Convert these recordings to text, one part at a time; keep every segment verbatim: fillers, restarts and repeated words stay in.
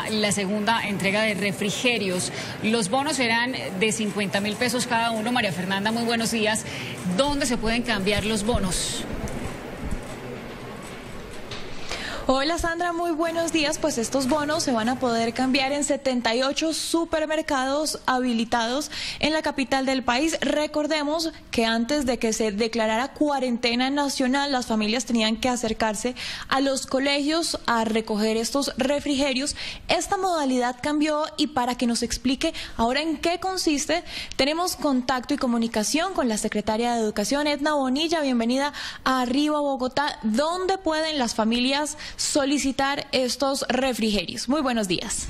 la segunda entrega de refrigerios. Los bonos serán de cincuenta mil pesos cada uno. María Fernanda, muy buenos días. ¿Dónde se pueden cambiar los bonos? Hola Sandra, muy buenos días. Pues estos bonos se van a poder cambiar en setenta y ocho supermercados habilitados en la capital del país. Recordemos que antes de que se declarara cuarentena nacional, las familias tenían que acercarse a los colegios a recoger estos refrigerios. Esta modalidad cambió y para que nos explique ahora en qué consiste, tenemos contacto y comunicación con la secretaria de Educación, Edna Bonilla. Bienvenida a Arriba Bogotá. ¿Dónde pueden las familias solicitar estos refrigerios? Muy buenos días.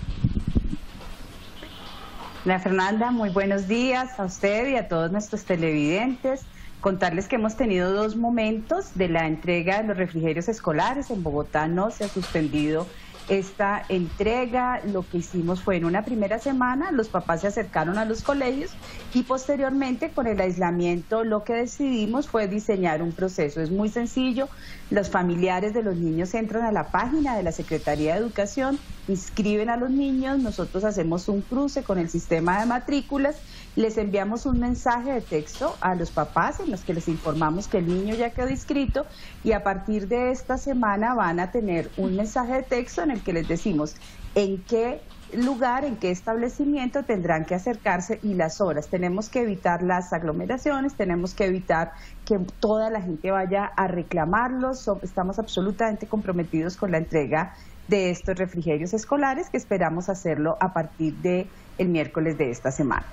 María Fernanda, muy buenos días a usted y a todos nuestros televidentes. Contarles que hemos tenido dos momentos de la entrega de los refrigerios escolares. En Bogotá no se ha suspendido esta entrega. Lo que hicimos fue en una primera semana, los papás se acercaron a los colegios y posteriormente con el aislamiento lo que decidimos fue diseñar un proceso. Es muy sencillo, los familiares de los niños entran a la página de la Secretaría de Educación, inscriben a los niños, nosotros hacemos un cruce con el sistema de matrículas, les enviamos un mensaje de texto a los papás en los que les informamos que el niño ya quedó inscrito y a partir de esta semana van a tener un mensaje de texto en el que les decimos en qué lugar, en qué establecimiento tendrán que acercarse y las horas. Tenemos que evitar las aglomeraciones, tenemos que evitar que toda la gente vaya a reclamarlos. Estamos absolutamente comprometidos con la entrega de estos refrigerios escolares que esperamos hacerlo a partir del miércoles de esta semana.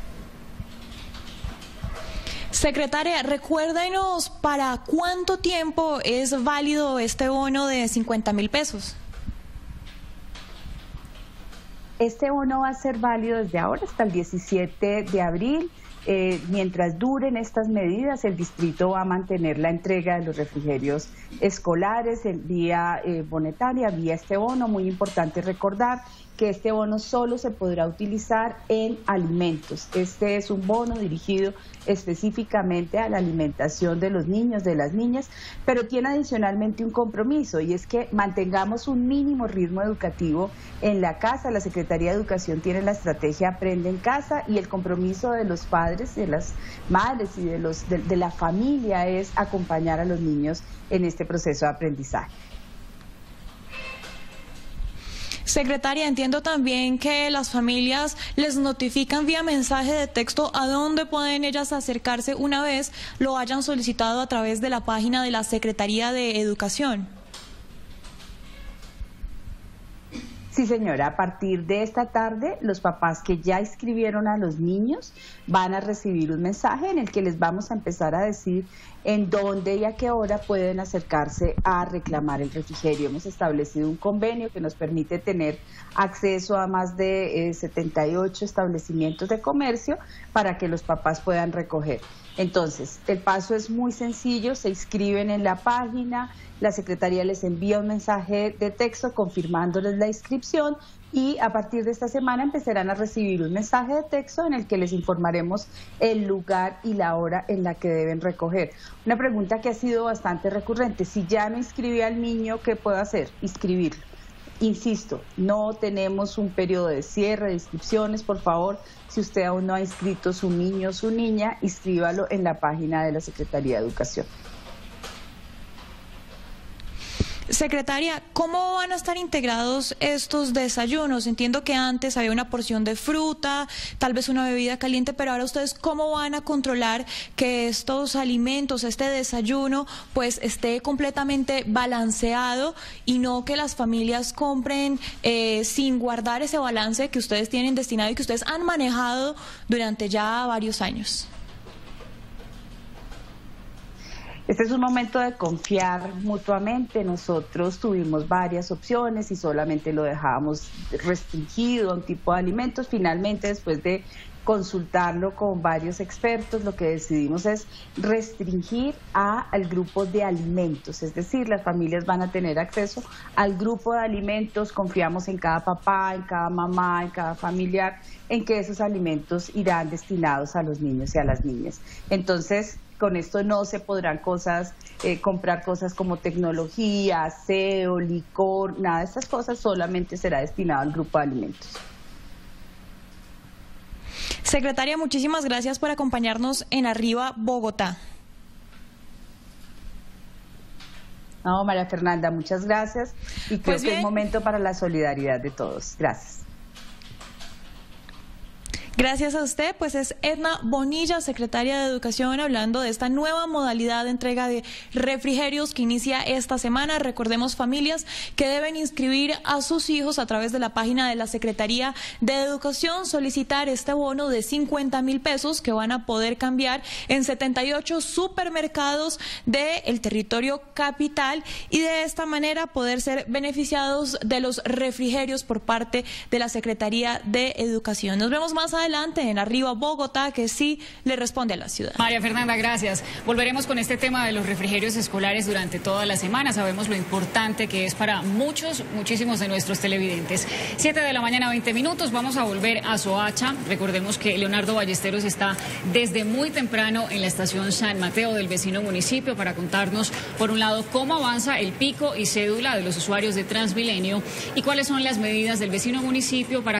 Secretaria, recuérdenos para cuánto tiempo es válido este bono de cincuenta mil pesos. Este bono va a ser válido desde ahora hasta el diecisiete de abril. Eh, mientras duren estas medidas, el distrito va a mantener la entrega de los refrigerios escolares en vía eh, monetaria, vía este bono. Muy importante recordar que este bono solo se podrá utilizar en alimentos. Este es un bono dirigido específicamente a la alimentación de los niños, de las niñas, pero tiene adicionalmente un compromiso y es que mantengamos un mínimo ritmo educativo en la casa. La Secretaría de Educación tiene la estrategia Aprende en Casa y el compromiso de los padres, de las madres y de, los, de, de la familia es acompañar a los niños en este proceso de aprendizaje. Secretaria, entiendo también que las familias les notifican vía mensaje de texto a dónde pueden ellas acercarse una vez lo hayan solicitado a través de la página de la Secretaría de Educación. Sí, señora, a partir de esta tarde los papás que ya inscribieron a los niños van a recibir un mensaje en el que les vamos a empezar a decir en dónde y a qué hora pueden acercarse a reclamar el refrigerio. Hemos establecido un convenio que nos permite tener acceso a más de eh, setenta y ocho establecimientos de comercio para que los papás puedan recoger. Entonces, el paso es muy sencillo, se inscriben en la página, la Secretaría les envía un mensaje de texto confirmándoles la inscripción y a partir de esta semana empezarán a recibir un mensaje de texto en el que les informaremos el lugar y la hora en la que deben recoger. Una pregunta que ha sido bastante recurrente: si ya me inscribí al niño, ¿qué puedo hacer? Inscribirlo. Insisto, no tenemos un periodo de cierre de inscripciones. Por favor, si usted aún no ha inscrito su niño o su niña, inscríbalo en la página de la Secretaría de Educación. Secretaria, ¿cómo van a estar integrados estos desayunos? Entiendo que antes había una porción de fruta, tal vez una bebida caliente, pero ahora ustedes ¿cómo van a controlar que estos alimentos, este desayuno, pues esté completamente balanceado y no que las familias compren eh, sin guardar ese balance que ustedes tienen destinado y que ustedes han manejado durante ya varios años? Este es un momento de confiar mutuamente. Nosotros tuvimos varias opciones y solamente lo dejábamos restringido a un tipo de alimentos. Finalmente, después de consultarlo con varios expertos, lo que decidimos es restringir a, al grupo de alimentos, es decir, las familias van a tener acceso al grupo de alimentos. Confiamos en cada papá, en cada mamá, en cada familiar, en que esos alimentos irán destinados a los niños y a las niñas. Entonces, con esto no se podrán cosas, eh, comprar cosas como tecnología, aseo, licor, nada de estas cosas, solamente será destinado al grupo de alimentos. Secretaria, muchísimas gracias por acompañarnos en Arriba Bogotá. No, María Fernanda, muchas gracias y creo Pues que bien. es momento para la solidaridad de todos. Gracias. Gracias a usted, pues es Edna Bonilla, secretaria de Educación, hablando de esta nueva modalidad de entrega de refrigerios que inicia esta semana. Recordemos, familias que deben inscribir a sus hijos a través de la página de la Secretaría de Educación, solicitar este bono de cincuenta mil pesos que van a poder cambiar en setenta y ocho supermercados del territorio capital y de esta manera poder ser beneficiados de los refrigerios por parte de la Secretaría de Educación. Nos vemos más adelante en Arriba Bogotá, que sí le responde a la ciudad. María Fernanda, gracias. Volveremos con este tema de los refrigerios escolares durante toda la semana. Sabemos lo importante que es para muchos, muchísimos de nuestros televidentes. Siete de la mañana, veinte minutos. Vamos a volver a Soacha. Recordemos que Leonardo Ballesteros está desde muy temprano en la estación San Mateo del vecino municipio para contarnos, por un lado, cómo avanza el pico y cédula de los usuarios de Transmilenio y cuáles son las medidas del vecino municipio para